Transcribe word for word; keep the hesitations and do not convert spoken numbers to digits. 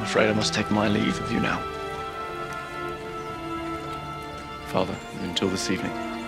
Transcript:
afraid I must take my leave of you now. Father, until this evening.